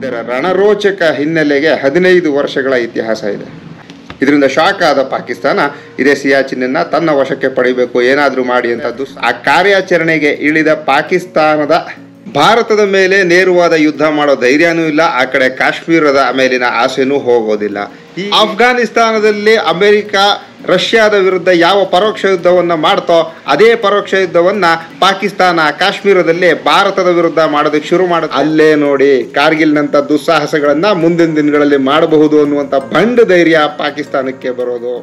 ಇದರ ರಣರೋಚಕ ಹಿನ್ನೆಲೆಗೆ 15 ವರ್ಷಗಳ ಇತಿಹಾಸ ಇದೆ. ಇದರಿಂದ ಶಾಕ್ ಆದ ಪಾಕಿಸ್ತಾನ ಇದೇ ಸಿಯಾಚಿನ್ನ ತನ್ನ ವಶಕ್ಕೆ ಪಡಿಬೇಕು, ಏನಾದರೂ ಮಾಡಿ ಅಂತದ್ದು. ಆ ಕಾರ್ಯಾಚರಣೆಗೆ ಇಳಿದ ಪಾಕಿಸ್ತಾನದ ಭಾರತದ ಮೇಲೆ ನೇರವಾದ ಯುದ್ಧ ಮಾಡೋ ಧೈರ್ಯನೂ ಇಲ್ಲ, ಆ ಕಡೆ ಕಾಶ್ಮೀರದ ಮೇಲಿನ ಆಸೆನೂ ಹೋಗೋದಿಲ್ಲ. ಈ ಅಫ್ಘಾನಿಸ್ತಾನದಲ್ಲಿ ಅಮೆರಿಕ ರಷ್ಯಾದ ವಿರುದ್ಧ ಯಾವ ಪರೋಕ್ಷ ಯುದ್ಧವನ್ನ ಮಾಡ್ತೋ ಅದೇ ಪರೋಕ್ಷ ಯುದ್ಧವನ್ನ ಪಾಕಿಸ್ತಾನ ಕಾಶ್ಮೀರದಲ್ಲಿ ಭಾರತದ ವಿರುದ್ಧ ಮಾಡೋದಕ್ಕೆ ಶುರು ಮಾಡುತ್ತೆ. ಅಲ್ಲೇ ನೋಡಿ ಕಾರ್ಗಿಲ್ನಂತ ದುಸ್ಸಾಹಸಗಳನ್ನ ಮುಂದಿನ ದಿನಗಳಲ್ಲಿ ಮಾಡಬಹುದು ಅನ್ನುವಂಥ ಬಂಡ ಧೈರ್ಯ ಪಾಕಿಸ್ತಾನಕ್ಕೆ ಬರೋದು.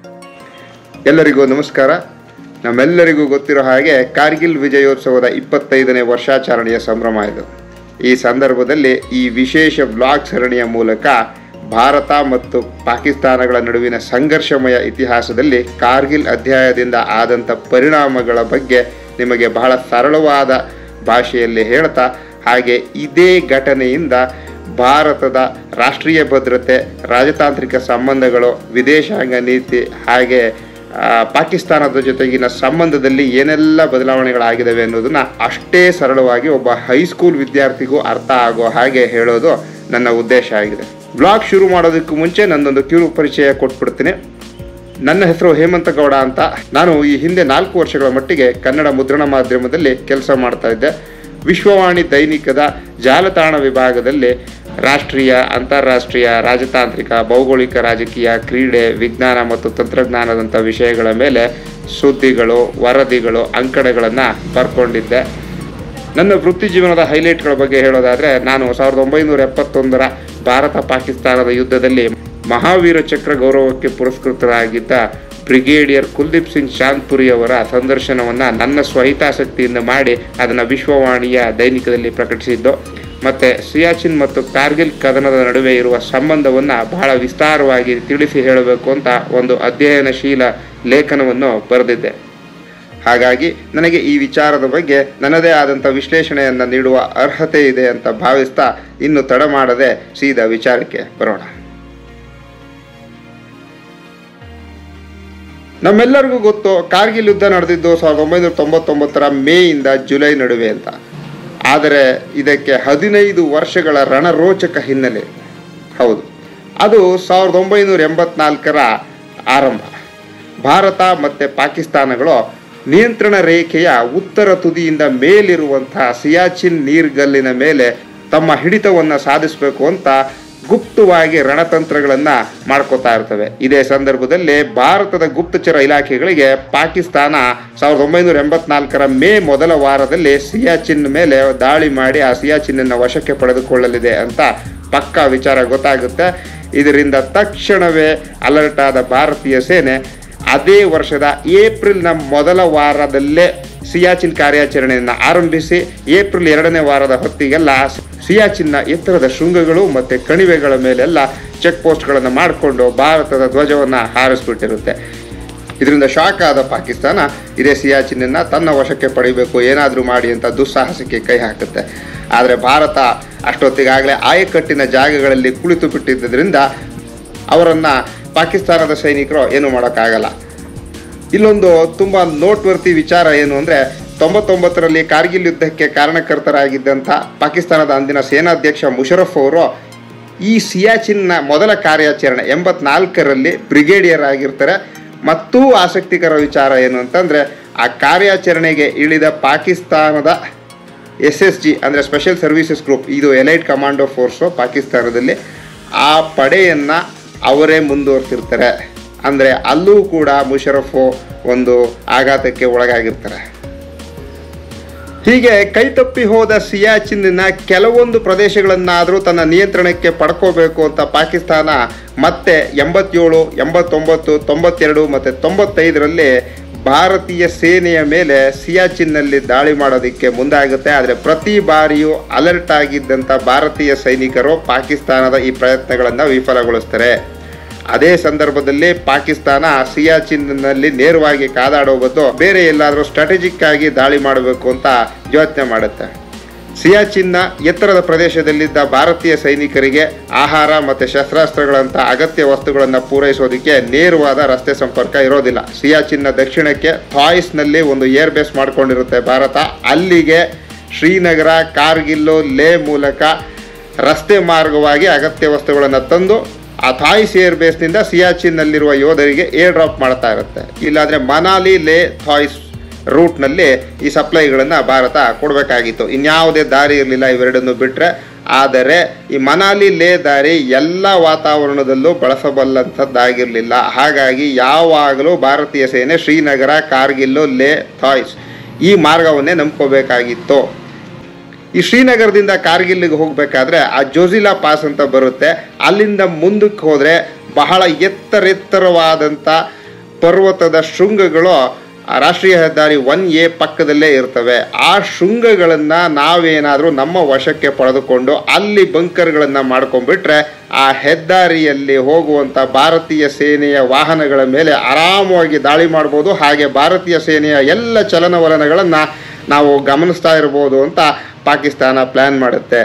ಎಲ್ಲರಿಗೂ ನಮಸ್ಕಾರ. ನಮ್ಮೆಲ್ಲರಿಗೂ ಗೊತ್ತಿರೋ ಹಾಗೆ ಕಾರ್ಗಿಲ್ ವಿಜಯೋತ್ಸವದ 25ನೇ ವರ್ಷಾಚರಣೆಯ ಸಂಭ್ರಮ ಇದು. ಈ ಸಂದರ್ಭದಲ್ಲಿ ಈ ವಿಶೇಷ ಬ್ಲಾಗ್ ಸರಣಿಯ ಮೂಲಕ ಭಾರತ ಮತ್ತು ಪಾಕಿಸ್ತಾನಗಳ ನಡುವಿನ ಸಂಘರ್ಷಮಯ ಇತಿಹಾಸದಲ್ಲಿ ಕಾರ್ಗಿಲ್ ಅಧ್ಯಾಯದಿಂದ ಆದಂಥ ಪರಿಣಾಮಗಳ ಬಗ್ಗೆ ನಿಮಗೆ ಬಹಳ ಸರಳವಾದ ಭಾಷೆಯಲ್ಲಿ ಹೇಳ್ತಾ, ಹಾಗೆ ಇದೇ ಘಟನೆಯಿಂದ ಭಾರತದ ರಾಷ್ಟ್ರೀಯ ಭದ್ರತೆ, ರಾಜತಾಂತ್ರಿಕ ಸಂಬಂಧಗಳು, ವಿದೇಶಾಂಗ ನೀತಿ ಹಾಗೆ ಪಾಕಿಸ್ತಾನದ ಜೊತೆಗಿನ ಸಂಬಂಧದಲ್ಲಿ ಏನೆಲ್ಲ ಬದಲಾವಣೆಗಳಾಗಿದ್ದಾವೆ ಅನ್ನೋದನ್ನ ಅಷ್ಟೇ ಸರಳವಾಗಿ ಒಬ್ಬ ಹೈಸ್ಕೂಲ್ ವಿದ್ಯಾರ್ಥಿಗೂ ಅರ್ಥ ಆಗೋ ಹಾಗೆ ಹೇಳೋದು ನನ್ನ ಉದ್ದೇಶ ಆಗಿದೆ. ಬ್ಲಾಗ್ ಶುರು ಮಾಡೋದಕ್ಕೂ ಮುಂಚೆ ನನ್ನೊಂದು ಕಿರು ಪರಿಚಯ ಕೊಟ್ಬಿಡ್ತೀನಿ. ನನ್ನ ಹೆಸರು ಹೇಮಂತ ಗೌಡ ಅಂತ. ನಾನು ಈ ಹಿಂದೆ 4 ವರ್ಷಗಳ ಮಟ್ಟಿಗೆ ಕನ್ನಡ ಮುದ್ರಣ ಮಾಧ್ಯಮದಲ್ಲಿ ಕೆಲಸ ಮಾಡ್ತಾ ಇದ್ದೆ. ವಿಶ್ವವಾಣಿ ದೈನಿಕದ ಜಾಲತಾಣ ವಿಭಾಗದಲ್ಲಿ ರಾಷ್ಟ್ರೀಯ, ಅಂತಾರಾಷ್ಟ್ರೀಯ, ರಾಜತಾಂತ್ರಿಕ, ಭೌಗೋಳಿಕ, ರಾಜಕೀಯ, ಕ್ರೀಡೆ, ವಿಜ್ಞಾನ ಮತ್ತು ತಂತ್ರಜ್ಞಾನದಂಥ ವಿಷಯಗಳ ಮೇಲೆ ಸುದ್ದಿಗಳು, ವರದಿಗಳು, ಅಂಕಣಗಳನ್ನು ಬರ್ಕೊಂಡಿದ್ದೆ. ನನ್ನ ವೃತ್ತಿ ಜೀವನದ ಹೈಲೈಟ್ಗಳ ಬಗ್ಗೆ ಹೇಳೋದಾದರೆ, ನಾನು 1971ರ ಭಾರತ ಪಾಕಿಸ್ತಾನದ ಯುದ್ಧದಲ್ಲಿ ಮಹಾವೀರ ಚಕ್ರ ಗೌರವಕ್ಕೆ ಪುರಸ್ಕೃತರಾಗಿದ್ದ ಬ್ರಿಗೇಡಿಯರ್ ಕುಲ್ದೀಪ್ ಸಿಂಗ್ ಚಾಂದ್ಪುರಿ ಅವರ ಸಂದರ್ಶನವನ್ನು ನನ್ನ ಸ್ವಹಿತಾಸಕ್ತಿಯಿಂದ ಮಾಡಿ ಅದನ್ನು ವಿಶ್ವವಾಣಿಯ ದೈನಿಕದಲ್ಲಿ ಪ್ರಕಟಿಸಿದ್ದು. ಮತ್ತು ಸಿಯಾಚಿನ್ ಮತ್ತು ಕಾರ್ಗಿಲ್ ಕದನದ ನಡುವೆ ಇರುವ ಸಂಬಂಧವನ್ನು ಬಹಳ ವಿಸ್ತಾರವಾಗಿ ತಿಳಿಸಿ ಹೇಳಬೇಕು ಅಂತ ಒಂದು ಅಧ್ಯಯನಶೀಲ ಲೇಖನವನ್ನು ಬರೆದಿದ್ದೆ. ಹಾಗಾಗಿ ನನಗೆ ಈ ವಿಚಾರದ ಬಗ್ಗೆ ನನ್ನದೇ ಆದಂಥ ವಿಶ್ಲೇಷಣೆಯನ್ನು ನೀಡುವ ಅರ್ಹತೆ ಇದೆ ಅಂತ ಭಾವಿಸ್ತಾ ಇನ್ನು ತಡ ಮಾಡದೆ ಸೀದಾ ವಿಚಾರಕ್ಕೆ ಬರೋಣ. ನಮ್ಮೆಲ್ಲರಿಗೂ ಗೊತ್ತು, ಕಾರ್ಗಿಲ್ ಯುದ್ಧ ನಡೆದಿದ್ದು 1999ರ ಮೇಯಿಂದ ಜುಲೈ ನಡುವೆ ಅಂತ. ಆದರೆ ಇದಕ್ಕೆ 15 ವರ್ಷಗಳ ರಣರೋಚಕ ಹಿನ್ನೆಲೆ. ಹೌದು, ಅದು 1984ರ ಆರಂಭ. ಭಾರತ ಮತ್ತು ಪಾಕಿಸ್ತಾನಗಳು ನಿಯಂತ್ರಣ ರೇಖೆಯ ಉತ್ತರ ತುದಿಯಿಂದ ಮೇಲಿರುವಂತಹ ಸಿಯಾಚಿನ್ ನೀರ್ಗಲ್ಲಿನ ಮೇಲೆ ತಮ್ಮ ಹಿಡಿತವನ್ನು ಸಾಧಿಸಬೇಕು ಅಂತ ಗುಪ್ತವಾಗಿ ರಣತಂತ್ರಗಳನ್ನು ಮಾಡ್ಕೋತಾ ಇರ್ತವೆ. ಇದೇ ಸಂದರ್ಭದಲ್ಲಿ ಭಾರತದ ಗುಪ್ತಚರ ಇಲಾಖೆಗಳಿಗೆ ಪಾಕಿಸ್ತಾನ 1984ರ ಮೇ ಮೊದಲ ವಾರದಲ್ಲಿ ಸಿಯಾಚಿನ್ ಮೇಲೆ ದಾಳಿ ಮಾಡಿ ಆ ಸಿಯಾಚಿನ್ನನ್ನು ವಶಕ್ಕೆ ಪಡೆದುಕೊಳ್ಳಲಿದೆ ಅಂತ ಪಕ್ಕಾ ವಿಚಾರ ಗೊತ್ತಾಗುತ್ತೆ. ಇದರಿಂದ ತಕ್ಷಣವೇ ಅಲರ್ಟ್ ಆದ ಭಾರತೀಯ ಸೇನೆ ಅದೇ ವರ್ಷದ ಏಪ್ರಿಲ್ನ ಮೊದಲ ವಾರದಲ್ಲೇ ಸಿಯಾಚಿನ್ ಕಾರ್ಯಾಚರಣೆಯನ್ನು ಆರಂಭಿಸಿ ಏಪ್ರಿಲ್ 2ನೇ ವಾರದ ಹೊತ್ತಿಗೆಲ್ಲ ಸಿಯಾಚಿನ್ನ ಎತ್ತರದ ಶೃಂಗಗಳು ಮತ್ತು ಕಣಿವೆಗಳ ಮೇಲೆಲ್ಲ ಚೆಕ್ ಪೋಸ್ಟ್ಗಳನ್ನು ಮಾಡಿಕೊಂಡು ಭಾರತದ ಧ್ವಜವನ್ನು ಹಾರಿಸ್ಬಿಟ್ಟಿರುತ್ತೆ. ಇದರಿಂದ ಶಾಕ್ ಆದ ಪಾಕಿಸ್ತಾನ ಇದೇ ಸಿಯಾಚಿನ್ನ ತನ್ನ ವಶಕ್ಕೆ ಪಡಿಬೇಕು, ಏನಾದರೂ ಮಾಡಿ ಅಂತ ದುಸ್ಸಾಹಸಕ್ಕೆ ಕೈ ಹಾಕುತ್ತೆ. ಆದರೆ ಭಾರತ ಅಷ್ಟೊತ್ತಿಗಾಗಲೇ ಆಯಕಟ್ಟಿನ ಜಾಗಗಳಲ್ಲಿ ಕುಳಿತು ಬಿಟ್ಟಿದ್ದರಿಂದ ಅವರನ್ನು ಪಾಕಿಸ್ತಾನದ ಸೈನಿಕರು ಏನೂ ಮಾಡೋಕ್ಕಾಗಲ್ಲ. ಇಲ್ಲೊಂದು ತುಂಬ ನೋಟ್ವರ್ತಿ ವಿಚಾರ ಏನು ಅಂದರೆ, 99ರಲ್ಲಿ ಕಾರ್ಗಿಲ್ ಯುದ್ಧಕ್ಕೆ ಕಾರಣಕರ್ತರಾಗಿದ್ದಂಥ ಪಾಕಿಸ್ತಾನದ ಅಂದಿನ ಸೇನಾಧ್ಯಕ್ಷ ಮುಷರಫ್ ಅವರು ಈ ಸಿಯಾಚಿನ್ನ ಮೊದಲ ಕಾರ್ಯಾಚರಣೆ 84ರಲ್ಲಿ ಬ್ರಿಗೇಡಿಯರ್ ಆಗಿರ್ತಾರೆ. ಮತ್ತೂ ಆಸಕ್ತಿಕರ ವಿಚಾರ ಏನು ಅಂತಂದರೆ, ಆ ಕಾರ್ಯಾಚರಣೆಗೆ ಇಳಿದ ಪಾಕಿಸ್ತಾನದ SSG ಅಂದರೆ ಸ್ಪೆಷಲ್ ಸರ್ವೀಸಸ್ ಗ್ರೂಪ್, ಇದು ಎಲೈಟ್ ಕಮಾಂಡೋ ಫೋರ್ಸು ಪಾಕಿಸ್ತಾನದಲ್ಲಿ, ಆ ಪಡೆಯನ್ನು ಅವರೇ ಮುಂದುವರ್ತಿರ್ತಾರೆ. ಅಂದರೆ ಅಲ್ಲೂ ಕೂಡ ಮುಷರಫು ಒಂದು ಆಘಾತಕ್ಕೆ ಒಳಗಾಗಿರ್ತಾರೆ. ಹೀಗೆ ಕೈತಪ್ಪಿ ಹೋದ ಸಿಯಾಚಿನ್ನ ಕೆಲವೊಂದು ಪ್ರದೇಶಗಳನ್ನಾದರೂ ತನ್ನ ನಿಯಂತ್ರಣಕ್ಕೆ ಪಡ್ಕೋಬೇಕು ಅಂತ ಪಾಕಿಸ್ತಾನ ಮತ್ತೆ 87, 89, 92 ಮತ್ತು 95ರಲ್ಲಿ ಭಾರತೀಯ ಸೇನೆಯ ಮೇಲೆ ಸಿಯಾಚಿನ್ನಲ್ಲಿ ದಾಳಿ ಮಾಡೋದಕ್ಕೆ ಮುಂದಾಗುತ್ತೆ. ಆದರೆ ಪ್ರತಿ ಬಾರಿಯೂ ಅಲರ್ಟ್ ಆಗಿದ್ದಂಥ ಭಾರತೀಯ ಸೈನಿಕರು ಪಾಕಿಸ್ತಾನದ ಈ ಪ್ರಯತ್ನಗಳನ್ನು ವಿಫಲಗೊಳಿಸ್ತಾರೆ. ಅದೇ ಸಂದರ್ಭದಲ್ಲಿ ಪಾಕಿಸ್ತಾನ ಸಿಯಾಚಿನ್ನಲ್ಲಿ ನೇರವಾಗಿ ಕಾದಾಡೋ ಬದಲು ಬೇರೆ ಎಲ್ಲಾದರೂ ಸ್ಟ್ರಾಟಜಿಕ್ ಆಗಿ ದಾಳಿ ಮಾಡಬೇಕು ಅಂತ ಯೋಚನೆ ಮಾಡುತ್ತೆ. ಸಿಯಾಚಿನ್ನ ಎತ್ತರದ ಪ್ರದೇಶದಲ್ಲಿದ್ದ ಭಾರತೀಯ ಸೈನಿಕರಿಗೆ ಆಹಾರ ಮತ್ತು ಶಸ್ತ್ರಾಸ್ತ್ರಗಳಂಥ ಅಗತ್ಯ ವಸ್ತುಗಳನ್ನು ಪೂರೈಸೋದಕ್ಕೆ ನೇರವಾದ ರಸ್ತೆ ಸಂಪರ್ಕ ಇರೋದಿಲ್ಲ. ಸಿಯಾಚಿನ್ನ ದಕ್ಷಿಣಕ್ಕೆ ಥಾಯ್ಸ್ನಲ್ಲಿ ಒಂದು ಏರ್ ಬೇಸ್ ಮಾಡ್ಕೊಂಡಿರುತ್ತೆ ಭಾರತ. ಅಲ್ಲಿಗೆ ಶ್ರೀನಗರ, ಕಾರ್ಗಿಲ್ಲು, ಲೇ ಮೂಲಕ ರಸ್ತೆ ಮಾರ್ಗವಾಗಿ ಅಗತ್ಯ ವಸ್ತುಗಳನ್ನು ತಂದು ಆ ಥಾಯ್ಸ್ ಏರ್ ಬೇಸ್ನಿಂದ ಸಿಯಾಚಿನ್ನಲ್ಲಿರುವ ಯೋಧರಿಗೆ ಏರ್ ಡ್ರಾಪ್ ಮಾಡ್ತಾ ಇರುತ್ತೆ. ಇಲ್ಲಾಂದರೆ ಮನಾಲಿ ಲೇ ಥಾಯ್ಸ್ ರೂಟ್ನಲ್ಲಿ ಈ ಸಪ್ಲೈಗಳನ್ನು ಭಾರತ ಕೊಡಬೇಕಾಗಿತ್ತು. ಇನ್ಯಾವುದೇ ದಾರಿ ಇರಲಿಲ್ಲ ಇವೆರಡನ್ನು ಬಿಟ್ಟರೆ. ಆದರೆ ಈ ಮನಾಲಿ ಲೇ ದಾರಿ ಎಲ್ಲ ವಾತಾವರಣದಲ್ಲೂ ಬಳಸಬಲ್ಲಂಥದ್ದಾಗಿರಲಿಲ್ಲ. ಹಾಗಾಗಿ ಯಾವಾಗಲೂ ಭಾರತೀಯ ಸೇನೆ ಶ್ರೀನಗರ, ಕಾರ್ಗಿಲ್ಲು, ಲೇ, ಥಾಯ್ಸ್ ಈ ಮಾರ್ಗವನ್ನೇ ನಂಬ್ಕೋಬೇಕಾಗಿತ್ತು. ಈ ಶ್ರೀನಗರದಿಂದ ಕಾರ್ಗಿಲ್ಗೆ ಹೋಗಬೇಕಾದ್ರೆ ಆ ಜೋಜಿಲಾ ಪಾಸ್ ಅಂತ ಬರುತ್ತೆ. ಅಲ್ಲಿಂದ ಮುಂದಕ್ಕೆ ಹೋದರೆ ಬಹಳ ಎತ್ತರವಾದಂಥ ಪರ್ವತದ ಶೃಂಗಗಳು ರಾಷ್ಟ್ರೀಯ ಹೆದ್ದಾರಿ 1A ಪಕ್ಕದಲ್ಲೇ ಇರ್ತವೆ. ಆ ಶೃಂಗಗಳನ್ನು ನಾವೇನಾದರೂ ನಮ್ಮ ವಶಕ್ಕೆ ಪಡೆದುಕೊಂಡು ಅಲ್ಲಿ ಬಂಕರ್ಗಳನ್ನು ಮಾಡ್ಕೊಂಡ್ಬಿಟ್ರೆ ಆ ಹೆದ್ದಾರಿಯಲ್ಲಿ ಹೋಗುವಂಥ ಭಾರತೀಯ ಸೇನೆಯ ವಾಹನಗಳ ಮೇಲೆ ಆರಾಮವಾಗಿ ದಾಳಿ ಮಾಡ್ಬೋದು. ಹಾಗೆ ಭಾರತೀಯ ಸೇನೆಯ ಎಲ್ಲ ಚಲನವಲನಗಳನ್ನು ನಾವು ಗಮನಿಸ್ತಾ ಇರ್ಬೋದು ಅಂತ ಪಾಕಿಸ್ತಾನ ಪ್ಲ್ಯಾನ್ ಮಾಡುತ್ತೆ.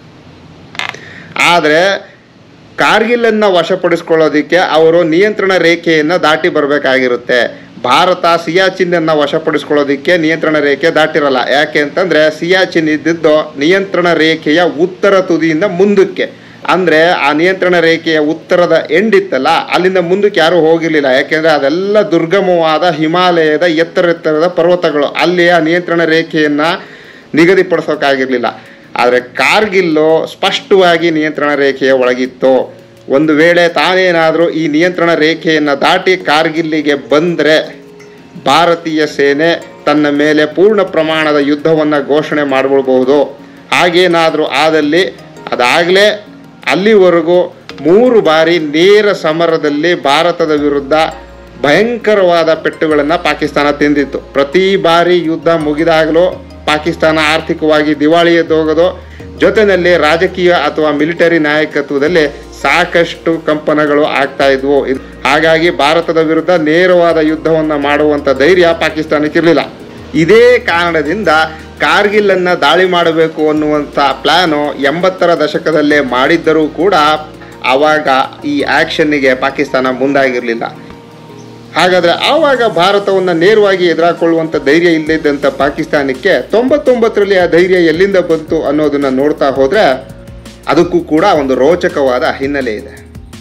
ಆದರೆ ಕಾರ್ಗಿಲನ್ನು ವಶಪಡಿಸ್ಕೊಳ್ಳೋದಕ್ಕೆ ಅವರು ನಿಯಂತ್ರಣ ರೇಖೆಯನ್ನು ದಾಟಿ ಬರಬೇಕಾಗಿರುತ್ತೆ. ಭಾರತ ಸಿಯಾಚಿನ್ನನ್ನು ವಶಪಡಿಸ್ಕೊಳ್ಳೋದಕ್ಕೆ ನಿಯಂತ್ರಣ ರೇಖೆ ದಾಟಿರಲ್ಲ. ಯಾಕೆ ಅಂತಂದರೆ ಸಿಯಾಚಿನ್ ಇದ್ದಿದ್ದು ನಿಯಂತ್ರಣ ರೇಖೆಯ ಉತ್ತರ ತುದಿಯಿಂದ ಮುಂದಕ್ಕೆ. ಅಂದರೆ ಆ ನಿಯಂತ್ರಣ ರೇಖೆಯ ಉತ್ತರದ ಎಂಡಿತ್ತಲ್ಲ, ಅಲ್ಲಿಂದ ಮುಂದಕ್ಕೆ ಯಾರೂ ಹೋಗಿರಲಿಲ್ಲ. ಯಾಕೆಂದರೆ ಅದೆಲ್ಲ ದುರ್ಗಮವಾದ ಹಿಮಾಲಯದ ಎತ್ತರೆತ್ತರದ ಪರ್ವತಗಳು. ಅಲ್ಲಿ ಆ ನಿಯಂತ್ರಣ ರೇಖೆಯನ್ನು ನಿಗದಿಪಡಿಸೋಕ್ಕಾಗಿರಲಿಲ್ಲ. ಆದರೆ ಕಾರ್ಗಿಲ್ಲು ಸ್ಪಷ್ಟವಾಗಿ ನಿಯಂತ್ರಣ ರೇಖೆಯ ಒಳಗಿತ್ತು. ಒಂದು ವೇಳೆ ತಾನೇನಾದರೂ ಈ ನಿಯಂತ್ರಣ ರೇಖೆಯನ್ನು ದಾಟಿ ಕಾರ್ಗಿಲ್ಲಿಗೆ ಬಂದರೆ ಭಾರತೀಯ ಸೇನೆ ತನ್ನ ಮೇಲೆ ಪೂರ್ಣ ಪ್ರಮಾಣದ ಯುದ್ಧವನ್ನು ಘೋಷಣೆ ಮಾಡಿಬಿಡ್ಬೋದು. ಹಾಗೇನಾದರೂ ಆದಲ್ಲಿ ಅದಾಗಲೇ ಅಲ್ಲಿವರೆಗೂ 3 ಬಾರಿ ನೇರ ಸಮರದಲ್ಲಿ ಭಾರತದ ವಿರುದ್ಧ ಭಯಂಕರವಾದ ಪೆಟ್ಟುಗಳನ್ನು ಪಾಕಿಸ್ತಾನ ತಿಂದಿತ್ತು. ಪ್ರತಿ ಬಾರಿ ಯುದ್ಧ ಮುಗಿದಾಗಲೂ ಪಾಕಿಸ್ತಾನ ಆರ್ಥಿಕವಾಗಿ ದಿವಾಳಿ ಎದ್ದೋಗೋದು, ಜೊತೆಯಲ್ಲಿ ರಾಜಕೀಯ ಅಥವಾ ಮಿಲಿಟರಿ ನಾಯಕತ್ವದಲ್ಲಿ ಸಾಕಷ್ಟು ಕಂಪನಗಳು ಆಗ್ತಾ ಇದ್ವು. ಹಾಗಾಗಿ ಭಾರತದ ವಿರುದ್ಧ ನೇರವಾದ ಯುದ್ಧವನ್ನು ಮಾಡುವಂಥ ಧೈರ್ಯ ಪಾಕಿಸ್ತಾನಕ್ಕಿರಲಿಲ್ಲ. ಇದೇ ಕಾರಣದಿಂದ ಕಾರ್ಗಿಲನ್ನು ದಾಳಿ ಮಾಡಬೇಕು ಅನ್ನುವಂಥ ಪ್ಲ್ಯಾನು 80ರ ದಶಕದಲ್ಲೇ ಮಾಡಿದ್ದರೂ ಕೂಡ ಆವಾಗ ಈ ಆ್ಯಕ್ಷನ್ನಿಗೆ ಪಾಕಿಸ್ತಾನ ಮುಂದಾಗಿರಲಿಲ್ಲ. ಹಾಗಾದರೆ ಆವಾಗ ಭಾರತವನ್ನು ನೇರವಾಗಿ ಎದುರಾಕೊಳ್ಳುವಂಥ ಧೈರ್ಯ ಇಲ್ಲದಂಥ ಪಾಕಿಸ್ತಾನಕ್ಕೆ 99ರಲ್ಲಿ ಆ ಧೈರ್ಯ ಎಲ್ಲಿಂದ ಬಂತು ಅನ್ನೋದನ್ನು ನೋಡ್ತಾ ಹೋದರೆ ಅದಕ್ಕೂ ಕೂಡ ಒಂದು ರೋಚಕವಾದ ಹಿನ್ನೆಲೆ ಇದೆ.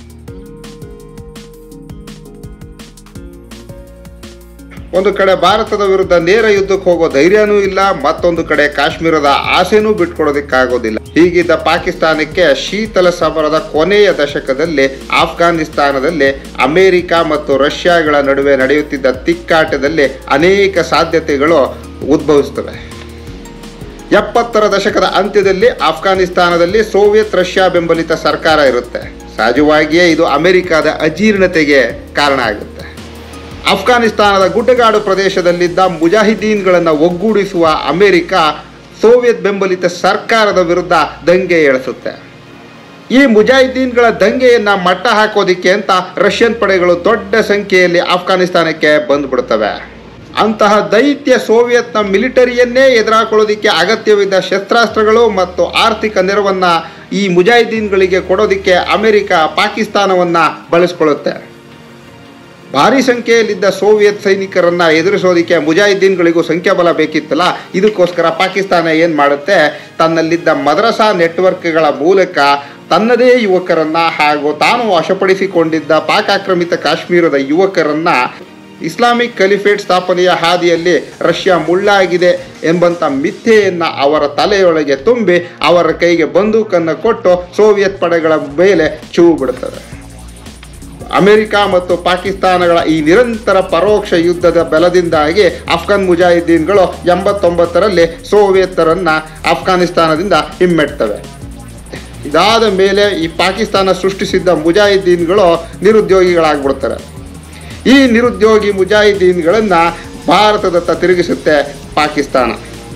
ಒಂದು ಕಡೆ ಭಾರತದ ವಿರುದ್ಧ ನೇರ ಯುದ್ಧಕ್ಕೆ ಹೋಗೋ ಧೈರ್ಯನೂ ಇಲ್ಲ, ಮತ್ತೊಂದು ಕಡೆ ಕಾಶ್ಮೀರದ ಆಸೆನೂ ಬಿಟ್ಕೊಡೋದಕ್ಕಾಗೋದಿಲ್ಲ. ಹೀಗಿದ್ದ ಪಾಕಿಸ್ತಾನಕ್ಕೆ ಶೀತಲ ಸಮರದ ಕೊನೆಯ ದಶಕದಲ್ಲಿ ಆಫ್ಘಾನಿಸ್ತಾನದಲ್ಲಿ ಅಮೆರಿಕ ಮತ್ತು ರಷ್ಯಾಗಳ ನಡುವೆ ನಡೆಯುತ್ತಿದ್ದ ತಿಕ್ಕಾಟದಲ್ಲಿ ಅನೇಕ ಸಾಧ್ಯತೆಗಳು ಉದ್ಭವಿಸ್ತವೆ. 70ರ ದಶಕದ ಅಂತ್ಯದಲ್ಲಿ ಆಫ್ಘಾನಿಸ್ತಾನದಲ್ಲಿ ಸೋವಿಯತ್ ರಷ್ಯಾ ಬೆಂಬಲಿತ ಸರ್ಕಾರ ಇರುತ್ತೆ. ಸಹಜವಾಗಿಯೇ ಇದು ಅಮೆರಿಕದ ಅಜೀರ್ಣತೆಗೆ ಕಾರಣ ಆಗುತ್ತೆ. ಆಫ್ಘಾನಿಸ್ತಾನದ ಗುಡ್ಡಗಾಡು ಪ್ರದೇಶದಲ್ಲಿದ್ದ ಮುಜಾಹಿದೀನ್ಗಳನ್ನು ಒಗ್ಗೂಡಿಸುವ ಅಮೆರಿಕ ಸೋವಿಯತ್ ಬೆಂಬಲಿತ ಸರ್ಕಾರದ ವಿರುದ್ಧ ದಂಗೆ ಏಳಿಸುತ್ತೆ. ಈ ಮುಜಾಹಿದೀನ್ಗಳ ದಂಗೆಯನ್ನು ಮಟ್ಟ ಹಾಕೋದಿಕ್ಕೆ ಅಂತ ರಷ್ಯನ್ ಪಡೆಗಳು ದೊಡ್ಡ ಸಂಖ್ಯೆಯಲ್ಲಿ ಆಫ್ಘಾನಿಸ್ತಾನಕ್ಕೆ ಬಂದುಬಿಡ್ತವೆ. ಅಂತಹ ದೈತ್ಯ ಸೋವಿಯತ್ನ ಮಿಲಿಟರಿಯನ್ನೇ ಎದುರಾಕೊಳ್ಳೋದಿಕ್ಕೆ ಅಗತ್ಯವಿದ್ದ ಶಸ್ತ್ರಾಸ್ತ್ರಗಳು ಮತ್ತು ಆರ್ಥಿಕ ನೆರವನ್ನು ಈ ಮುಜಾಹಿದೀನ್ಗಳಿಗೆ ಕೊಡೋದಿಕ್ಕೆ ಅಮೆರಿಕ ಪಾಕಿಸ್ತಾನವನ್ನು ಬಳಸ್ಕೊಳ್ಳುತ್ತೆ. ಭಾರಿ ಸಂಖ್ಯೆಯಲ್ಲಿದ್ದ ಸೋವಿಯತ್ ಸೈನಿಕರನ್ನು ಎದುರಿಸೋದಕ್ಕೆ ಮುಜಾಹಿದೀನ್ಗಳಿಗೂ ಸಂಖ್ಯಾಬಲ ಬೇಕಿತ್ತಲ್ಲ. ಇದಕ್ಕೋಸ್ಕರ ಪಾಕಿಸ್ತಾನ ಏನು ಮಾಡುತ್ತೆ, ತನ್ನಲ್ಲಿದ್ದ ಮದ್ರಸಾ ನೆಟ್ವರ್ಕ್ಗಳ ಮೂಲಕ ತನ್ನದೇ ಯುವಕರನ್ನು ಹಾಗೂ ತಾನು ವಶಪಡಿಸಿಕೊಂಡಿದ್ದ ಪಾಕಾಕ್ರಮಿತ ಕಾಶ್ಮೀರದ ಯುವಕರನ್ನು ಇಸ್ಲಾಮಿಕ್ ಖಲೀಫೇಟ್ ಸ್ಥಾಪನೆಯ ಹಾದಿಯಲ್ಲಿ ರಷ್ಯಾ ಮುಳ್ಳಾಗಿದೆ ಎಂಬಂಥ ಮಿಥ್ಯೆಯನ್ನು ಅವರ ತಲೆಯೊಳಗೆ ತುಂಬಿ ಅವರ ಕೈಗೆ ಬಂದೂಕನ್ನು ಕೊಟ್ಟು ಸೋವಿಯತ್ ಪಡೆಗಳ ಮೇಲೆ ಚೂವು ಬಿಡುತ್ತದೆ. ಅಮೆರಿಕ ಮತ್ತು ಪಾಕಿಸ್ತಾನಗಳ ಈ ನಿರಂತರ ಪರೋಕ್ಷ ಯುದ್ಧದ ಬಲದಿಂದಾಗಿ ಅಫ್ಘಾನ್ ಮುಜಾಹಿದೀನ್ಗಳು 89ರಲ್ಲಿ ಸೋವಿಯತ್ತರನ್ನು ಅಫ್ಘಾನಿಸ್ತಾನದಿಂದ ಹಿಮ್ಮೆಟ್ತವೆ. ಇದಾದ ಮೇಲೆ ಈ ಪಾಕಿಸ್ತಾನ ಸೃಷ್ಟಿಸಿದ್ದ ಮುಜಾಹಿದೀನ್ಗಳು ನಿರುದ್ಯೋಗಿಗಳಾಗ್ಬಿಡ್ತಾರೆ. ಈ ನಿರುದ್ಯೋಗಿ ಮುಜಾಹಿದೀನ್ಗಳನ್ನು ಭಾರತದತ್ತ ತಿರುಗಿಸುತ್ತೆ ಪಾಕಿಸ್ತಾನ.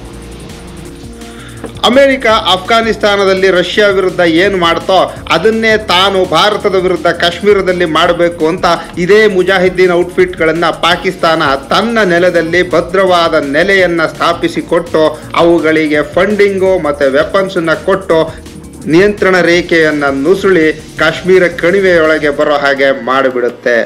ಅಮೆರಿಕ ಅಫ್ಘಾನಿಸ್ತಾನದಲ್ಲಿ ರಷ್ಯಾ ವಿರುದ್ಧ ಏನು ಮಾಡ್ತೋ ಅದನ್ನೇ ತಾನು ಭಾರತದ ವಿರುದ್ಧ ಕಾಶ್ಮೀರದಲ್ಲಿ ಮಾಡಬೇಕು ಅಂತ ಇದೇ ಮುಜಾಹಿದ್ದೀನ್ ಔಟ್ಫಿಟ್ಗಳನ್ನು ಪಾಕಿಸ್ತಾನ ತನ್ನ ನೆಲದಲ್ಲಿ ಭದ್ರವಾದ ನೆಲೆಯನ್ನು ಸ್ಥಾಪಿಸಿಕೊಟ್ಟು ಅವುಗಳಿಗೆ ಫಂಡಿಂಗು ಮತ್ತು ವೆಪನ್ಸನ್ನು ಕೊಟ್ಟು ನಿಯಂತ್ರಣ ರೇಖೆಯನ್ನು ನುಸುಳಿ ಕಾಶ್ಮೀರ ಕಣಿವೆಯೊಳಗೆ ಬರೋ ಹಾಗೆ ಮಾಡಿಬಿಡುತ್ತೆ.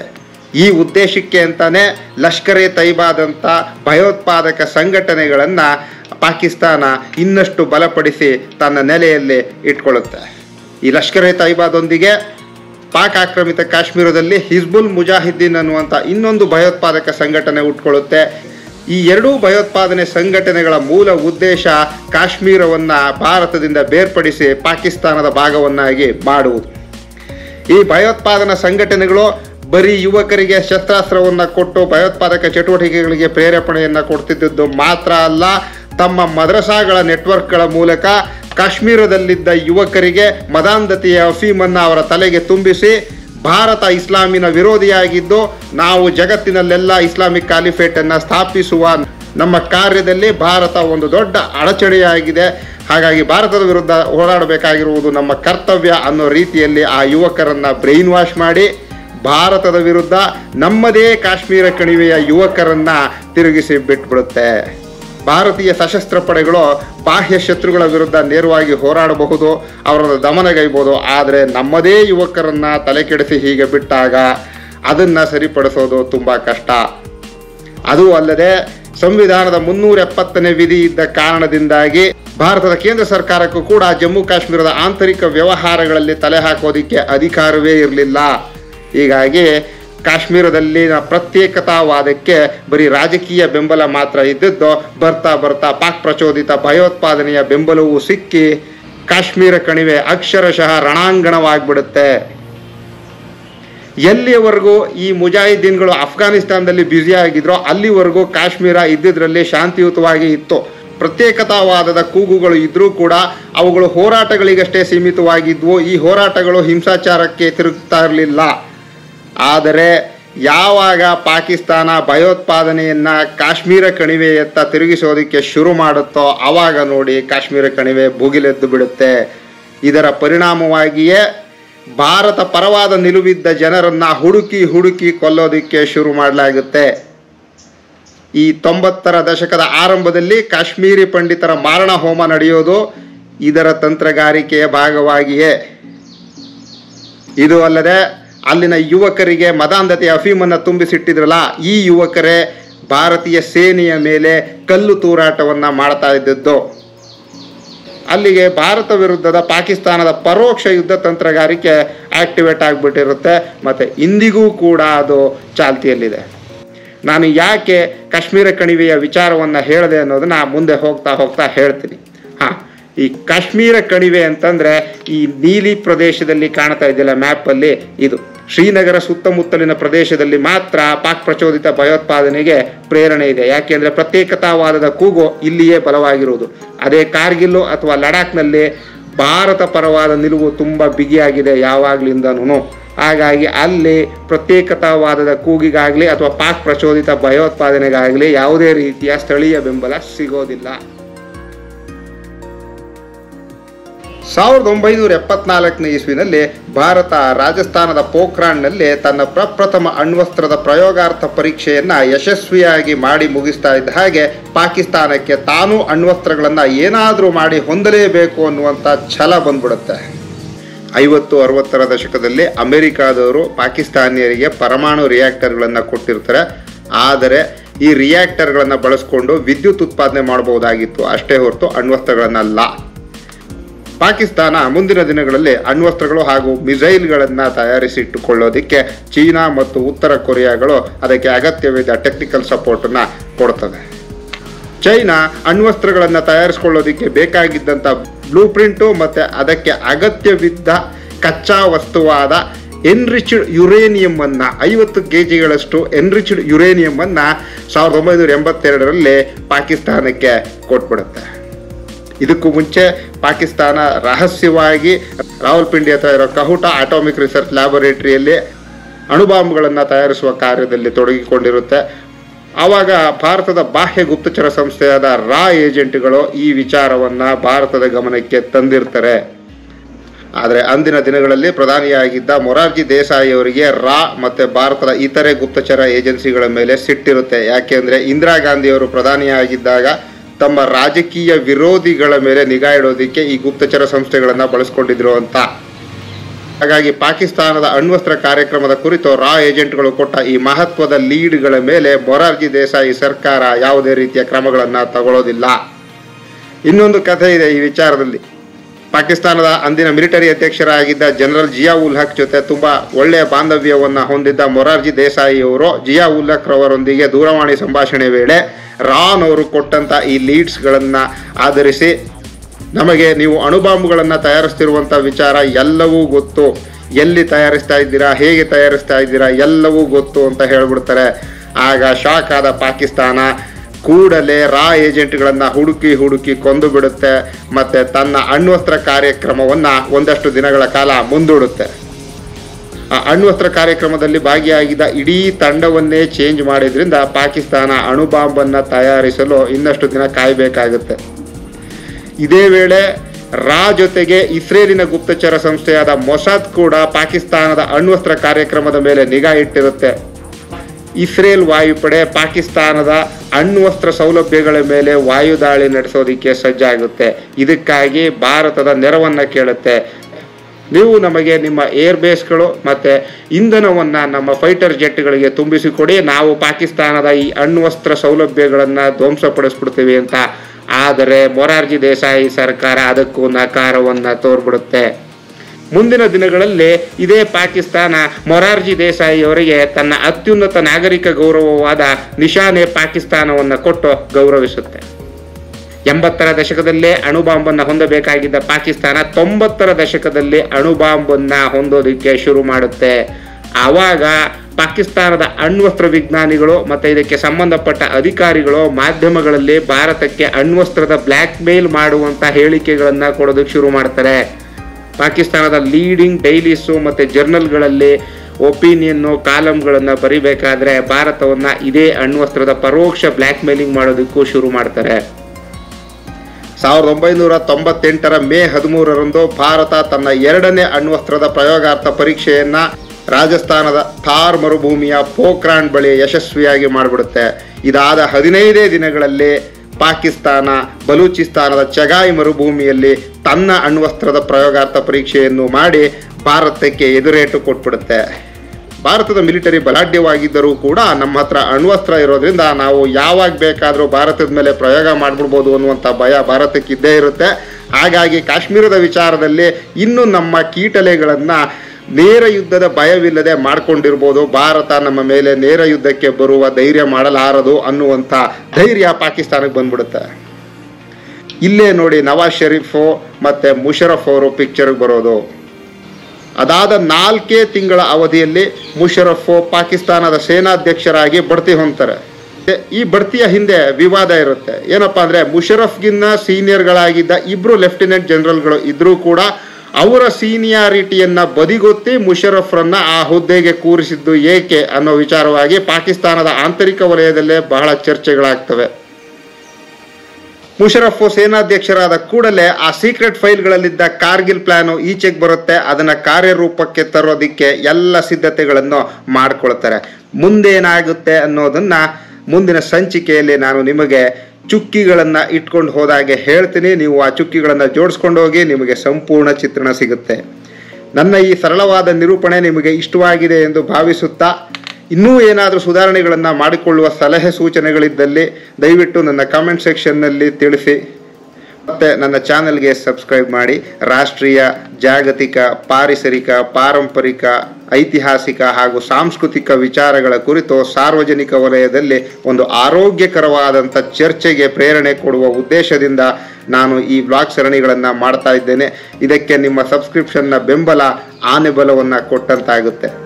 ಈ ಉದ್ದೇಶಕ್ಕೆ ಅಂತಾನೆ ಲಷ್ಕರ್ ಎ ತೈಬಾದಂಥ ಭಯೋತ್ಪಾದಕ ಸಂಘಟನೆಗಳನ್ನು ಪಾಕಿಸ್ತಾನ ಇನ್ನಷ್ಟು ಬಲಪಡಿಸಿ ತನ್ನ ನೆಲೆಯಲ್ಲಿ ಇಟ್ಕೊಳ್ಳುತ್ತೆ. ಈ ಲಷ್ಕರ್ ಎ ತೈಬಾದೊಂದಿಗೆ ಪಾಕ್ ಆಕ್ರಮಿತ ಕಾಶ್ಮೀರದಲ್ಲಿ ಹಿಜ್ಬುಲ್ ಮುಜಾಹಿದ್ದೀನ್ ಅನ್ನುವಂಥ ಇನ್ನೊಂದು ಭಯೋತ್ಪಾದಕ ಸಂಘಟನೆ ಹುಟ್ಕೊಳ್ಳುತ್ತೆ. ಈ ಎರಡೂ ಭಯೋತ್ಪಾದನೆ ಸಂಘಟನೆಗಳ ಮೂಲ ಉದ್ದೇಶ ಕಾಶ್ಮೀರವನ್ನು ಭಾರತದಿಂದ ಬೇರ್ಪಡಿಸಿ ಪಾಕಿಸ್ತಾನದ ಭಾಗವನ್ನಾಗಿ ಮಾಡುವುದು. ಈ ಭಯೋತ್ಪಾದನಾ ಸಂಘಟನೆಗಳು ಬರೀ ಯುವಕರಿಗೆ ಶಸ್ತ್ರಾಸ್ತ್ರವನ್ನು ಕೊಟ್ಟು ಭಯೋತ್ಪಾದಕ ಚಟುವಟಿಕೆಗಳಿಗೆ ಪ್ರೇರೇಪಣೆಯನ್ನು ಕೊಡ್ತಿದ್ದದ್ದು ಮಾತ್ರ ಅಲ್ಲ, ತಮ್ಮ ಮದ್ರಸಾಗಳ ನೆಟ್ವರ್ಕ್ಗಳ ಮೂಲಕ ಕಾಶ್ಮೀರದಲ್ಲಿದ್ದ ಯುವಕರಿಗೆ ಮದಾಂಧತೆಯ ಅಫೀಮನ್ನು ಅವರ ತಲೆಗೆ ತುಂಬಿಸಿ ಭಾರತ ಇಸ್ಲಾಮಿನ ವಿರೋಧಿಯಾಗಿದ್ದು ನಾವು ಜಗತ್ತಿನಲ್ಲೆಲ್ಲ ಇಸ್ಲಾಮಿಕ್ ಕಾಲಿಫೇಟನ್ನು ಸ್ಥಾಪಿಸುವ ನಮ್ಮ ಕಾರ್ಯದಲ್ಲಿ ಭಾರತ ಒಂದು ದೊಡ್ಡ ಅಡಚಣೆಯಾಗಿದೆ, ಹಾಗಾಗಿ ಭಾರತದ ವಿರುದ್ಧ ಹೋರಾಡಬೇಕಾಗಿರುವುದು ನಮ್ಮ ಕರ್ತವ್ಯ ಅನ್ನೋ ರೀತಿಯಲ್ಲಿ ಆ ಯುವಕರನ್ನು ಬ್ರೈನ್ ವಾಶ್ ಮಾಡಿ ಭಾರತದ ವಿರುದ್ಧ ನಮ್ಮದೇ ಕಾಶ್ಮೀರ ಕಣಿವೆಯ ಯುವಕರನ್ನು ತಿರುಗಿಸಿ ಬಿಟ್ಬಿಡುತ್ತೆ. ಭಾರತೀಯ ಸಶಸ್ತ್ರ ಪಡೆಗಳು ಬಾಹ್ಯ ಶತ್ರುಗಳ ವಿರುದ್ಧ ನೇರವಾಗಿ ಹೋರಾಡಬಹುದು, ಅವರನ್ನು ದಮನಗೈಬೋದು. ಆದರೆ ನಮ್ಮದೇ ಯುವಕರನ್ನು ತಲೆಕೆಡಿಸಿ ಹೀಗೆ ಬಿಟ್ಟಾಗ ಅದನ್ನು ಸರಿಪಡಿಸೋದು ತುಂಬ ಕಷ್ಟ. ಅದೂ ಅಲ್ಲದೆ ಸಂವಿಧಾನದ 370ನೇ ವಿಧಿ ಇದ್ದ ಕಾರಣದಿಂದಾಗಿ ಭಾರತದ ಕೇಂದ್ರ ಸರ್ಕಾರಕ್ಕೂ ಕೂಡ ಜಮ್ಮು ಕಾಶ್ಮೀರದ ಆಂತರಿಕ ವ್ಯವಹಾರಗಳಲ್ಲಿ ತಲೆ ಹಾಕೋದಿಕ್ಕೆ ಅಧಿಕಾರವೇ ಇರಲಿಲ್ಲ. ಹೀಗಾಗಿ ಕಾಶ್ಮೀರದಲ್ಲಿನ ಪ್ರತ್ಯೇಕತಾವಾದಕ್ಕೆ ಬರೀ ರಾಜಕೀಯ ಬೆಂಬಲ ಮಾತ್ರ ಇದ್ದದ್ದು ಬರ್ತಾ ಬರ್ತಾ ಪಾಕ್ ಪ್ರಚೋದಿತ ಭಯೋತ್ಪಾದನೆಯ ಬೆಂಬಲವೂ ಸಿಕ್ಕಿ ಕಾಶ್ಮೀರ ಕಣಿವೆ ಅಕ್ಷರಶಃ ರಣಾಂಗಣವಾಗಿಬಿಡುತ್ತೆ. ಎಲ್ಲಿಯವರೆಗೂ ಈ ಮುಜಾಹಿದ್ದೀನ್ಗಳು ಅಫ್ಘಾನಿಸ್ತಾನದಲ್ಲಿ ಬ್ಯುಸಿಯಾಗಿದ್ರೋ ಅಲ್ಲಿವರೆಗೂ ಕಾಶ್ಮೀರ ಇದ್ದಿದ್ರಲ್ಲಿ ಶಾಂತಿಯುತವಾಗಿ ಇತ್ತು. ಪ್ರತ್ಯೇಕತಾವಾದದ ಕೂಗುಗಳು ಇದ್ರೂ ಕೂಡ ಅವುಗಳು ಹೋರಾಟಗಳಿಗಷ್ಟೇ ಸೀಮಿತವಾಗಿದ್ವು. ಈ ಹೋರಾಟಗಳು ಹಿಂಸಾಚಾರಕ್ಕೆ ತಿರುಗ್ತಾ ಇರಲಿಲ್ಲ. ಆದರೆ ಯಾವಾಗ ಪಾಕಿಸ್ತಾನ ಭಯೋತ್ಪಾದನೆಯನ್ನು ಕಾಶ್ಮೀರ ಕಣಿವೆಯತ್ತ ತಿರುಗಿಸೋದಕ್ಕೆ ಶುರು ಮಾಡುತ್ತೋ ಆವಾಗ ನೋಡಿ ಕಾಶ್ಮೀರ ಕಣಿವೆ ಭುಗಿಲೆದ್ದು ಬಿಡುತ್ತೆ. ಇದರ ಪರಿಣಾಮವಾಗಿಯೇ ಭಾರತ ಪರವಾದ ನಿಲುವಿದ್ದ ಜನರನ್ನು ಹುಡುಕಿ ಕೊಲ್ಲೋದಕ್ಕೆ ಶುರು ಮಾಡಲಾಗುತ್ತೆ. ಈ 90ರ ದಶಕದ ಆರಂಭದಲ್ಲಿ ಕಾಶ್ಮೀರಿ ಪಂಡಿತರ ಮಾರಣ ಹೋಮ ನಡೆಯೋದು ಇದರ ತಂತ್ರಗಾರಿಕೆಯ ಭಾಗವಾಗಿಯೇ. ಇದು ಅಲ್ಲದೆ ಅಲ್ಲಿನ ಯುವಕರಿಗೆ ಮದಾಂಧತೆಯ ಅಫೀಮನ್ನು ತುಂಬಿಸಿಟ್ಟಿದ್ರಲ್ಲ, ಈ ಯುವಕರೇ ಭಾರತೀಯ ಸೇನೆಯ ಮೇಲೆ ಕಲ್ಲು ತೂರಾಟವನ್ನು ಮಾಡ್ತಾ ಇದ್ದದ್ದು. ಅಲ್ಲಿಗೆ ಭಾರತ ವಿರುದ್ಧದ ಪಾಕಿಸ್ತಾನದ ಪರೋಕ್ಷ ಯುದ್ಧ ತಂತ್ರಗಾರಿಕೆ ಆಕ್ಟಿವೇಟ್ ಆಗಿಬಿಟ್ಟಿರುತ್ತೆ. ಮತ್ತು ಇಂದಿಗೂ ಕೂಡ ಅದು ಚಾಲ್ತಿಯಲ್ಲಿದೆ. ನಾನು ಯಾಕೆ ಕಾಶ್ಮೀರ ಕಣಿವೆಯ ವಿಚಾರವನ್ನು ಹೇಳಿದೆ ಅನ್ನೋದನ್ನ ಮುಂದೆ ಹೋಗ್ತಾ ಹೇಳ್ತೀನಿ. ಈ ಕಾಶ್ಮೀರ ಕಣಿವೆ ಅಂತಂದರೆ ಈ ನೀಲಿ ಪ್ರದೇಶದಲ್ಲಿ ಕಾಣ್ತಾ ಇದೆಯಲ್ಲ ಮ್ಯಾಪಲ್ಲಿ, ಇದು ಶ್ರೀನಗರ ಸುತ್ತಮುತ್ತಲಿನ ಪ್ರದೇಶದಲ್ಲಿ ಮಾತ್ರ ಪಾಕ್ ಪ್ರಚೋದಿತ ಭಯೋತ್ಪಾದನೆಗೆ ಪ್ರೇರಣೆ ಇದೆ. ಯಾಕೆಂದರೆ ಪ್ರತ್ಯೇಕತಾವಾದದ ಕೂಗು ಇಲ್ಲಿಯೇ ಬಲವಾಗಿರುವುದು. ಅದೇ ಕಾರ್ಗಿಲ್ಲು ಅಥವಾ ಲಡಾಖ್ನಲ್ಲಿ ಭಾರತ ಪರವಾದ ನಿಲುವು ತುಂಬ ಬಿಗಿಯಾಗಿದೆ ಯಾವಾಗಲಿಂದನೂ. ಹಾಗಾಗಿ ಅಲ್ಲಿ ಪ್ರತ್ಯೇಕತಾವಾದದ ಕೂಗಿಗಾಗಲಿ ಅಥವಾ ಪಾಕ್ ಪ್ರಚೋದಿತ ಭಯೋತ್ಪಾದನೆಗಾಗಲಿ ಯಾವುದೇ ರೀತಿಯ ಸ್ಥಳೀಯ ಬೆಂಬಲ ಸಿಗೋದಿಲ್ಲ. 1974ನೇ ಇಸ್ವಿನಲ್ಲಿ ಭಾರತ ರಾಜಸ್ಥಾನದ ಪೋಖ್ರಾನ್ನಲ್ಲಿ ತನ್ನ ಪ್ರಪ್ರಥಮ ಅಣ್ವಸ್ತ್ರದ ಪ್ರಯೋಗಾರ್ಥ ಪರೀಕ್ಷೆಯನ್ನು ಯಶಸ್ವಿಯಾಗಿ ಮಾಡಿ ಮುಗಿಸ್ತಾ ಇದ್ದ ಹಾಗೆ ಪಾಕಿಸ್ತಾನಕ್ಕೆ ತಾನೂ ಅಣ್ವಸ್ತ್ರಗಳನ್ನು ಏನಾದರೂ ಮಾಡಿ ಹೊಂದಲೇಬೇಕು ಅನ್ನುವಂಥ ಛಲ ಬಂದ್ಬಿಡುತ್ತೆ. 50-60ರ ದಶಕದಲ್ಲಿ ಅಮೆರಿಕಾದವರು ಪಾಕಿಸ್ತಾನಿಯರಿಗೆ ಪರಮಾಣು ರಿಯಾಕ್ಟರ್ಗಳನ್ನು ಕೊಟ್ಟಿರ್ತಾರೆ. ಆದರೆ ಈ ರಿಯಾಕ್ಟರ್ಗಳನ್ನು ಬಳಸ್ಕೊಂಡು ವಿದ್ಯುತ್ ಉತ್ಪಾದನೆ ಮಾಡಬಹುದಾಗಿತ್ತು, ಅಷ್ಟೇ ಹೊರತು ಅಣ್ವಸ್ತ್ರಗಳನ್ನಲ್ಲ. ಪಾಕಿಸ್ತಾನ ಮುಂದಿನ ದಿನಗಳಲ್ಲಿ ಅಣ್ವಸ್ತ್ರಗಳು ಹಾಗೂ ಮಿಸೈಲ್ಗಳನ್ನು ತಯಾರಿಸಿಟ್ಟುಕೊಳ್ಳೋದಕ್ಕೆ ಚೀನಾ ಮತ್ತು ಉತ್ತರ ಕೊರಿಯಾಗಳು ಅದಕ್ಕೆ ಅಗತ್ಯವಿದ್ದ ಟೆಕ್ನಿಕಲ್ ಸಪೋರ್ಟನ್ನು ಕೊಡ್ತವೆ. ಚೈನಾ ಅಣ್ವಸ್ತ್ರಗಳನ್ನು ತಯಾರಿಸಿಕೊಳ್ಳೋದಕ್ಕೆ ಬೇಕಾಗಿದ್ದಂಥ ಬ್ಲೂ ಪ್ರಿಂಟು ಮತ್ತು ಅದಕ್ಕೆ ಅಗತ್ಯವಿದ್ದ ಕಚ್ಚಾ ವಸ್ತುವಾದ ಎನ್ರಿಚ್ಡ್ ಯುರೇನಿಯಮನ್ನು 50 kgಗಳಷ್ಟು ಎನ್ರಿಚ್ಡ್ ಯುರೇನಿಯಮನ್ನು 1982ರಲ್ಲಿ ಪಾಕಿಸ್ತಾನಕ್ಕೆ ಕೊಟ್ಬಿಡುತ್ತೆ. ಇದಕ್ಕೂ ಮುಂಚೆ ಪಾಕಿಸ್ತಾನ ರಹಸ್ಯವಾಗಿ ರಾವಲ್ಪಿಂಡಿ ಹತ್ರ ಇರೋ ಕಹುಟಾ ಅಟಾಮಿಕ್ ರಿಸರ್ಚ್ ಲ್ಯಾಬೊರೇಟರಿಯಲ್ಲಿ ಅಣುಬಾಂಬ್ಗಳನ್ನು ತಯಾರಿಸುವ ಕಾರ್ಯದಲ್ಲಿ ತೊಡಗಿಕೊಂಡಿರುತ್ತೆ. ಆವಾಗ ಭಾರತದ ಬಾಹ್ಯ ಗುಪ್ತಚರ ಸಂಸ್ಥೆಯಾದ ರಾ ಏಜೆಂಟ್ಗಳು ಈ ವಿಚಾರವನ್ನು ಭಾರತದ ಗಮನಕ್ಕೆ ತಂದಿರ್ತಾರೆ. ಆದರೆ ಅಂದಿನ ದಿನಗಳಲ್ಲಿ ಪ್ರಧಾನಿಯಾಗಿದ್ದ ಮೊರಾರ್ಜಿ ದೇಸಾಯಿ ಅವರಿಗೆ ರಾ ಮತ್ತು ಭಾರತದ ಇತರೆ ಗುಪ್ತಚರ ಏಜೆನ್ಸಿಗಳ ಮೇಲೆ ಸಿಟ್ಟಿರುತ್ತೆ. ಯಾಕೆಂದರೆ ಇಂದಿರಾ ಗಾಂಧಿಯವರು ಪ್ರಧಾನಿಯಾಗಿದ್ದಾಗ ತಮ್ಮ ರಾಜಕೀಯ ವಿರೋಧಿಗಳ ಮೇಲೆ ನಿಗಾ ಇಡೋದಕ್ಕೆ ಈ ಗುಪ್ತಚರ ಸಂಸ್ಥೆಗಳನ್ನು ಬಳಸ್ಕೊಂಡಿದ್ರು ಅಂತ. ಹಾಗಾಗಿ ಪಾಕಿಸ್ತಾನದ ಅಣ್ವಸ್ತ್ರ ಕಾರ್ಯಕ್ರಮದ ಕುರಿತು ರಾ ಏಜೆಂಟ್ಗಳು ಕೊಟ್ಟ ಈ ಮಹತ್ವದ ಲೀಡ್ಗಳ ಮೇಲೆ ಮೊರಾರ್ಜಿ ದೇಸಾಯಿ ಸರ್ಕಾರ ಯಾವುದೇ ರೀತಿಯ ಕ್ರಮಗಳನ್ನು ತಗೊಳ್ಳೋದಿಲ್ಲ. ಇನ್ನೊಂದು ಕಥೆ ಇದೆ ಈ ವಿಚಾರದಲ್ಲಿ. ಪಾಕಿಸ್ತಾನದ ಅಂದಿನ ಮಿಲಿಟರಿ ಅಧ್ಯಕ್ಷರಾಗಿದ್ದ ಜನರಲ್ ಜಿಯಾ ಉಲ್ ಹಕ್ ಜೊತೆ ತುಂಬಾ ಒಳ್ಳೆಯ ಬಾಂಧವ್ಯವನ್ನು ಹೊಂದಿದ್ದ ಮೊರಾರ್ಜಿ ದೇಸಾಯಿ ಅವರು ಜಿಯಾ ಉಲ್ ಹಕ್ ರವರೊಂದಿಗೆ ದೂರವಾಣಿ ಸಂಭಾಷಣೆ ವೇಳೆ ರಾನ್ ಅವರು ಕೊಟ್ಟಂತ ಈ ಲೀಡ್ಸ್ಗಳನ್ನು ಆಧರಿಸಿ, ನಮಗೆ ನೀವು ಅಣುಬಾಂಬ್ಗಳನ್ನು ತಯಾರಿಸ್ತಿರುವಂಥ ವಿಚಾರ ಎಲ್ಲವೂ ಗೊತ್ತು, ಎಲ್ಲಿ ತಯಾರಿಸ್ತಾ ಇದ್ದೀರಾ, ಹೇಗೆ ತಯಾರಿಸ್ತಾ ಇದ್ದೀರಾ ಎಲ್ಲವೂ ಗೊತ್ತು ಅಂತ ಹೇಳ್ಬಿಡ್ತಾರೆ. ಆಗ ಶಾಕ್ ಆದ ಪಾಕಿಸ್ತಾನ ಕೂಡಲೇ ರಾ ಏಜೆಂಟ್ಗಳನ್ನು ಹುಡುಕಿ ಕೊಂದು ಬಿಡುತ್ತೆ ಮತ್ತು ತನ್ನ ಅಣ್ವಸ್ತ್ರ ಕಾರ್ಯಕ್ರಮವನ್ನು ಒಂದಷ್ಟು ದಿನಗಳ ಕಾಲ ಮುಂದೂಡುತ್ತೆ. ಆ ಅಣ್ವಸ್ತ್ರ ಕಾರ್ಯಕ್ರಮದಲ್ಲಿ ಭಾಗಿಯಾಗಿದ್ದ ಇಡೀ ತಂಡವನ್ನೇ ಚೇಂಜ್ ಮಾಡಿದ್ರಿಂದ ಪಾಕಿಸ್ತಾನ ಅಣುಬಾಂಬನ್ನು ತಯಾರಿಸಲು ಇನ್ನಷ್ಟು ದಿನ ಕಾಯಬೇಕಾಗುತ್ತೆ. ಇದೇ ವೇಳೆ ರಾ ಜೊತೆಗೆ ಇಸ್ರೇಲಿನ ಗುಪ್ತಚರ ಸಂಸ್ಥೆಯಾದ ಮೊಸಾದ್ ಕೂಡ ಪಾಕಿಸ್ತಾನದ ಅಣ್ವಸ್ತ್ರ ಕಾರ್ಯಕ್ರಮದ ಮೇಲೆ ನಿಗಾ ಇಟ್ಟಿರುತ್ತೆ. ಇಸ್ರೇಲ್ ವಾಯುಪಡೆ ಪಾಕಿಸ್ತಾನದ ಅಣ್ವಸ್ತ್ರ ಸೌಲಭ್ಯಗಳ ಮೇಲೆ ವಾಯುದಾಳಿ ನಡೆಸೋದಕ್ಕೆ ಸಜ್ಜಾಗುತ್ತೆ. ಇದಕ್ಕಾಗಿ ಭಾರತದ ನೆರವನ್ನು ಕೇಳುತ್ತೆ. ನೀವು ನಮಗೆ ನಿಮ್ಮ ಏರ್ ಬೇಸ್ಗಳು ಮತ್ತು ಇಂಧನವನ್ನು ನಮ್ಮ ಫೈಟರ್ ಜೆಟ್ಗಳಿಗೆ ತುಂಬಿಸಿಕೊಡಿ, ನಾವು ಪಾಕಿಸ್ತಾನದ ಈ ಅಣ್ವಸ್ತ್ರ ಸೌಲಭ್ಯಗಳನ್ನು ಧ್ವಂಸಪಡಿಸ್ಬಿಡ್ತೀವಿ ಅಂತ. ಆದರೆ ಮೊರಾರ್ಜಿ ದೇಸಾಯಿ ಸರ್ಕಾರ ಅದಕ್ಕೂ ನಕಾರವನ್ನು ತೋರ್ಬಿಡುತ್ತೆ. ಮುಂದಿನ ದಿನಗಳಲ್ಲಿ ಇದೇ ಪಾಕಿಸ್ತಾನ ಮೊರಾರ್ಜಿ ದೇಸಾಯಿ ಅವರಿಗೆ ತನ್ನ ಅತ್ಯುನ್ನತ ನಾಗರಿಕ ಗೌರವವಾದ ನಿಶಾನೆ ಪಾಕಿಸ್ತಾನವನ್ನು ಕೊಟ್ಟು ಗೌರವಿಸುತ್ತೆ. 80ರ ದಶಕದಲ್ಲೇ ಅಣುಬಾಂಬನ್ನು ಹೊಂದಬೇಕಾಗಿದ್ದ ಪಾಕಿಸ್ತಾನ 90ರ ದಶಕದಲ್ಲಿ ಅಣುಬಾಂಬನ್ನು ಹೊಂದೋದಕ್ಕೆ ಶುರು ಮಾಡುತ್ತೆ. ಆವಾಗ ಪಾಕಿಸ್ತಾನದ ಅಣ್ವಸ್ತ್ರ ವಿಜ್ಞಾನಿಗಳು ಮತ್ತು ಇದಕ್ಕೆ ಸಂಬಂಧಪಟ್ಟ ಅಧಿಕಾರಿಗಳು ಮಾಧ್ಯಮಗಳಲ್ಲಿ ಭಾರತಕ್ಕೆ ಅಣ್ವಸ್ತ್ರದ ಬ್ಲ್ಯಾಕ್ ಮೇಲ್ ಮಾಡುವಂಥ ಹೇಳಿಕೆಗಳನ್ನು ಕೊಡೋದಕ್ಕೆ ಶುರು ಮಾಡ್ತಾರೆ. ಪಾಕಿಸ್ತಾನದ ಲೀಡಿಂಗ್ ಡೈಲೀಸು ಮತ್ತು ಜರ್ನಲ್ಗಳಲ್ಲಿ ಒಪಿನಿಯನ್ನು ಕಾಲಮ್ಗಳನ್ನು ಬರಿಬೇಕಾದ್ರೆ ಭಾರತವನ್ನು ಇದೇ ಅಣ್ವಸ್ತ್ರದ ಪರೋಕ್ಷ ಬ್ಲ್ಯಾಕ್ ಮೇಲಿಂಗ್ ಮಾಡೋದಕ್ಕೂ ಶುರು ಮಾಡ್ತಾರೆ. 1998ರ ಮೇ 13ರಂದು ಭಾರತ ತನ್ನ 2ನೇ ಅಣ್ವಸ್ತ್ರದ ಪ್ರಯೋಗಾರ್ಥ ಪರೀಕ್ಷೆಯನ್ನು ರಾಜಸ್ಥಾನದ ಥಾರ್ ಮರುಭೂಮಿಯ ಪೋಖ್ರಾನ್ ಬಳಿ ಯಶಸ್ವಿಯಾಗಿ ಮಾಡಿಬಿಡುತ್ತೆ. ಇದಾದ 15 ದಿನಗಳಲ್ಲಿ ಪಾಕಿಸ್ತಾನ ಬಲೂಚಿಸ್ತಾನದ ಚಗಾಯ್ ಮರುಭೂಮಿಯಲ್ಲಿ ತನ್ನ ಅಣ್ವಸ್ತ್ರದ ಪ್ರಯೋಗಾರ್ಥ ಪರೀಕ್ಷೆಯನ್ನು ಮಾಡಿ ಭಾರತಕ್ಕೆ ಎದುರೇಟು ಕೊಟ್ಬಿಡುತ್ತೆ. ಭಾರತದ ಮಿಲಿಟರಿ ಬಲಾಢ್ಯವಾಗಿದ್ದರೂ ಕೂಡ ನಮ್ಮ ಹತ್ರ ಅಣ್ವಸ್ತ್ರ ಇರೋದ್ರಿಂದ ನಾವು ಯಾವಾಗ ಬೇಕಾದರೂ ಭಾರತದ ಮೇಲೆ ಪ್ರಯೋಗ ಮಾಡಿಬಿಡ್ಬೋದು ಅನ್ನುವಂಥ ಭಯ ಭಾರತಕ್ಕೆ ಇದ್ದೇ ಇರುತ್ತೆ. ಹಾಗಾಗಿ ಕಾಶ್ಮೀರದ ವಿಚಾರದಲ್ಲಿ ಇನ್ನೂ ನಮ್ಮ ಕೀಟಲೆಗಳನ್ನು ನೇರ ಯುದ್ಧದ ಭಯವಿಲ್ಲದೆ ಮಾಡ್ಕೊಂಡಿರ್ಬೋದು. ಭಾರತ ನಮ್ಮ ಮೇಲೆ ನೇರ ಯುದ್ಧಕ್ಕೆ ಬರುವ ಧೈರ್ಯ ಮಾಡಲಾರದು ಅನ್ನುವಂಥ ಧೈರ್ಯ ಪಾಕಿಸ್ತಾನಕ್ಕೆ ಬಂದ್ಬಿಡುತ್ತೆ. ಇಲ್ಲೇ ನೋಡಿ ನವಾಜ್ ಶರೀಫು ಮತ್ತು ಮುಷರಫ್ ಅವರು ಪಿಕ್ಚರ್ಗೆ ಬರೋದು. ಅದಾದ 4 ತಿಂಗಳ ಅವಧಿಯಲ್ಲಿ ಮುಷರಫ್ ಪಾಕಿಸ್ತಾನದ ಸೇನಾಧ್ಯಕ್ಷರಾಗಿ ಬಡ್ತಿ ಹೊಂದ್ತಾರೆ. ಈ ಬಡ್ತಿಯ ಹಿಂದೆ ವಿವಾದ ಇರುತ್ತೆ. ಏನಪ್ಪಾ ಅಂದರೆ ಮುಷರಫ್ಗಿನ್ನ ಸೀನಿಯರ್ಗಳಾಗಿದ್ದ 2 ಲೆಫ್ಟಿನೆಂಟ್ ಜನರಲ್ಗಳು ಇದ್ರೂ ಕೂಡ ಅವರ ಸೀನಿಯಾರಿಟಿಯನ್ನು ಬದಿಗೊತ್ತಿ ಮುಷರಫ್ರನ್ನ ಆ ಹುದ್ದೆಗೆ ಕೂರಿಸಿದ್ದು ಏಕೆ ಅನ್ನೋ ವಿಚಾರವಾಗಿ ಪಾಕಿಸ್ತಾನದ ಆಂತರಿಕ ವಲಯದಲ್ಲೇ ಬಹಳ ಚರ್ಚೆಗಳಾಗ್ತವೆ. ಮುಷರಫ್ ಸೇನಾಧ್ಯಕ್ಷರಾದ ಕೂಡಲೇ ಆ ಸೀಕ್ರೆಟ್ ಫೈಲ್ಗಳಲ್ಲಿದ್ದ ಕಾರ್ಗಿಲ್ ಪ್ಲಾನು ಈಚೆಗೆ ಬರುತ್ತೆ. ಅದನ್ನು ಕಾರ್ಯರೂಪಕ್ಕೆ ತರೋದಕ್ಕೆ ಎಲ್ಲ ಸಿದ್ಧತೆಗಳನ್ನು ಮಾಡಿಕೊಳ್ತಾರೆ. ಮುಂದೇನಾಗುತ್ತೆ ಅನ್ನೋದನ್ನು ಮುಂದಿನ ಸಂಚಿಕೆಯಲ್ಲಿ ನಾನು ನಿಮಗೆ ಚುಕ್ಕಿಗಳನ್ನು ಇಟ್ಕೊಂಡು ಹೋದಾಗೆ ಹೇಳ್ತೀನಿ. ನೀವು ಆ ಚುಕ್ಕಿಗಳನ್ನು ಜೋಡಿಸ್ಕೊಂಡು ಹೋಗಿ, ನಿಮಗೆ ಸಂಪೂರ್ಣ ಚಿತ್ರಣ ಸಿಗುತ್ತೆ. ನನ್ನ ಈ ಸರಳವಾದ ನಿರೂಪಣೆ ನಿಮಗೆ ಇಷ್ಟವಾಗಿದೆ ಎಂದು ಭಾವಿಸುತ್ತಾ, ಇನ್ನೂ ಏನಾದರೂ ಸುಧಾರಣೆಗಳನ್ನು ಮಾಡಿಕೊಳ್ಳುವ ಸಲಹೆ ಸೂಚನೆಗಳಿದ್ದಲ್ಲಿ ದಯವಿಟ್ಟು ನನ್ನ ಕಾಮೆಂಟ್ ಸೆಕ್ಷನ್ನಲ್ಲಿ ತಿಳಿಸಿ. ಮತ್ತು ನನ್ನ ಚಾನಲ್ಗೆ ಸಬ್ಸ್ಕ್ರೈಬ್ ಮಾಡಿ. ರಾಷ್ಟ್ರೀಯ, ಜಾಗತಿಕ, ಪಾರಿಸರಿಕ, ಪಾರಂಪರಿಕ, ಐತಿಹಾಸಿಕ ಹಾಗೂ ಸಾಂಸ್ಕೃತಿಕ ವಿಚಾರಗಳ ಕುರಿತು ಸಾರ್ವಜನಿಕ ವಲಯದಲ್ಲಿ ಒಂದು ಆರೋಗ್ಯಕರವಾದಂಥ ಚರ್ಚೆಗೆ ಪ್ರೇರಣೆ ಕೊಡುವ ಉದ್ದೇಶದಿಂದ ನಾನು ಈ ಬ್ಲಾಗ್ ಸರಣಿಗಳನ್ನು ಮಾಡ್ತಾ ಇದ್ದೇನೆ. ಇದಕ್ಕೆ ನಿಮ್ಮ ಸಬ್ಸ್ಕ್ರಿಪ್ಷನ್ನ ಬೆಂಬಲ ಆನೆ ಬಲವನ್ನು ಕೊಟ್ಟಂತಾಗುತ್ತೆ.